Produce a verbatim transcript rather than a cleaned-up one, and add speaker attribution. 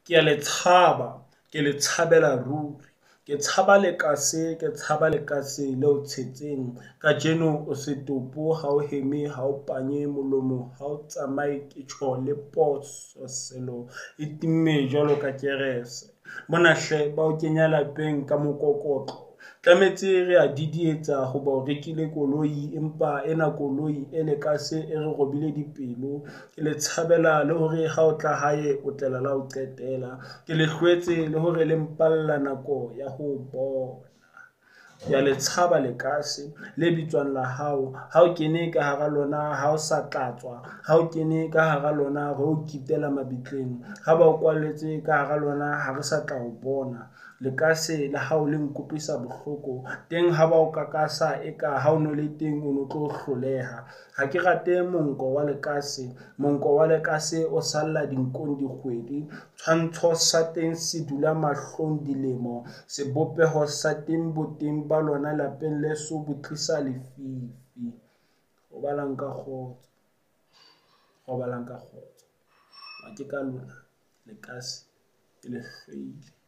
Speaker 1: ke a le tshaba, ke le tshabela ruri. Ke tshaba lekase, ke tshaba lekase leo tshetseng. Kajeno o setopo, ha o heme, ha o panye molomo, ha o tsamaye ke tjho le poso selo e timme jwalo ka kerese. Bona hle ba o kenya lapeng ka mokokotlo. Tlametse re a didietsa ho ba o rekile koloi, empa ena koloi e lekase e re robile dipelo. Ke le tshabela le hore ha o tla hae o tlela la ho qetela. Ke le hlwetse le hore le mpalla nako ya ho bona. Ke a le tshaba lekase le bitswang la hao. Ha o kene ka hara lona, ha o sa tlatswa, ha o kene ka hara lona re o kitela mabitleng. Ha ba o kwalletse ka hara lona, ha re sa tla o bona. Lekase la hao le nkopisa bohloko teng, ha ba o kakasa eka ha o no le teng o no tlo hloleha. Ha ke rate monko wa lekase, monko wa lekase o salla dinkong dikgwedi. Tshwantsho sa teng se dula mahlong dilemo, sebopeho sa teng boteng ba lona lapeng leso bo tlisa lefifi. Ho balang ka kgotso, ho balang ka kgotso. Ha ke ka lona lekase ke le hlwele.